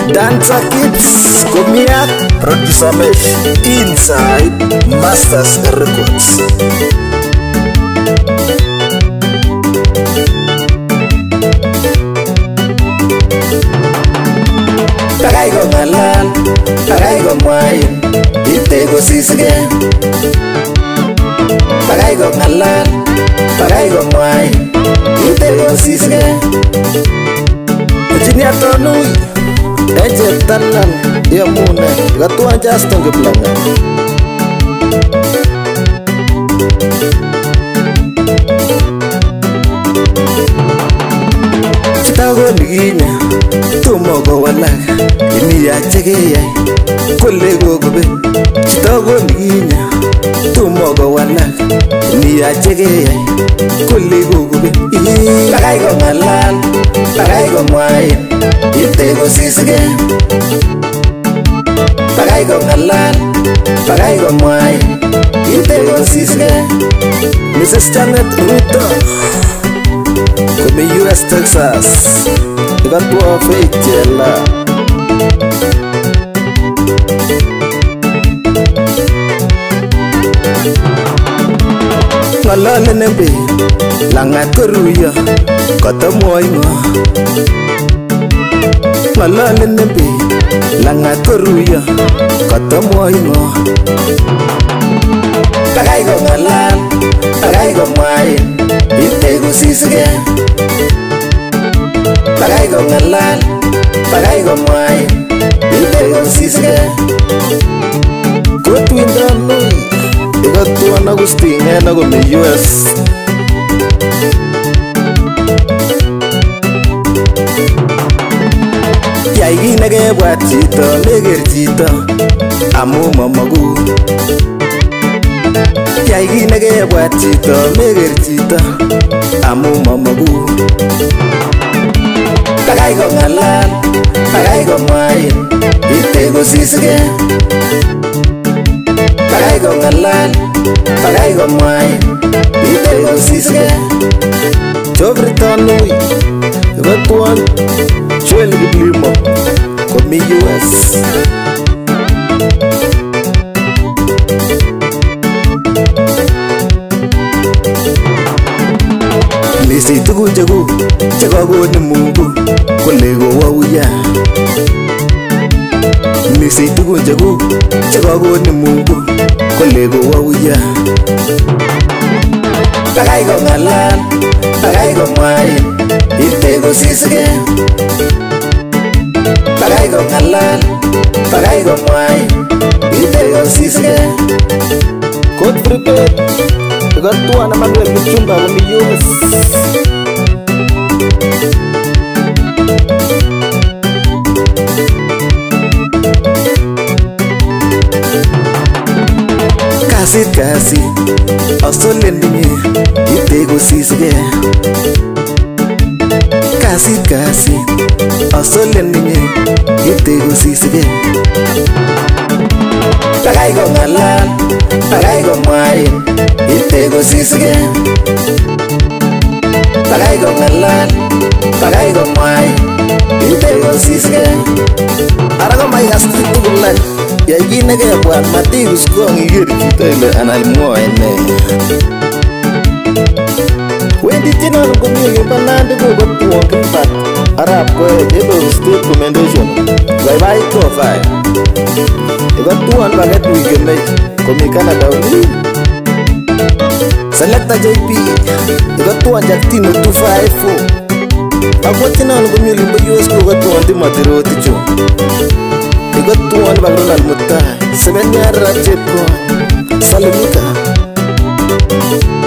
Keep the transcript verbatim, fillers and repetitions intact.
Dancer Kids, Komiak, Producer Mesh, Inside Masters Records. Tagay ko ngalal, tagay ko mwayin, ite ko sisige. Tagay ko ngalal, tagay ko mwayin, ite ko sisige. Jinia tonui, eje talan, ya mune, gatuan jaston geblanga. Citago niginya, tumo go walak, ini ya cege ya, kule go gobe. Citago niginya, tumo go walak, ini ya cege ya, kule go gobe. Tagay go ngalal, tagay go mwayin, ite go sisige. Tagay go ngalal, tagay go mwayin, ite go sisige. Missus Janet Ruto, Kumi U S Texas, ikan tua fake jela. Ngalale nembe, langat keruya, kata moingo. Ngalale nembe, langat keruya, kata moingo. Tagay go ngalal, tagay go main, ite go sisige. Tagay go ngalal, tagay go main, ite go sisige. Go twinda nui, ika tuan Agustin ena go mi U S. Yaigi nage buat cita, meger cita, amu mamagu. Yaigi nage buat cita, meger cita, amu mamagu. Tagay go ngalal, tagay go main, ite go sisige. Tagay go ngalal, tagay go main, ite go sisige. Jofri tanui, iba tuan, chuel giblimo, Kumi U S. Lisi tugu jagu, jagago ni mungu, kolego wauya. Lisi tugu jagu, jagago ni mungu, kolego wauya. Tagay go ngalal, tagay go main, ite go sisige. Tagay go ngalal, tagay go main, ite go sisige. Code prepared, gatuan nama gue berjumpa Kumi U S. Kasih kasih, asolen dingi, ite go sisige. Kasih kasih, asolen dingi, ite go sisige. Tagay go ngalal, tagay go main, ite go sisige. Tagay go ngalal, tagay go main, ite go sisige. Arago mai asti tugulan, yaigi nage buat mati gusko ngigir kita ile anal moene. Wendi tina ko mi panande ko ko tuon kimpat. Arab ko ebo state commendation. Bye bye to five. Iba tuan baget wigeme ko mi Canada uli. Selecta J P. Iba tuan jaktino two five four. Ako tina ko mi limbo U S ko ko tuan di matiro ticho. Iba tuan bagron al mutai. Sebenarnya rajep ko. Salamika.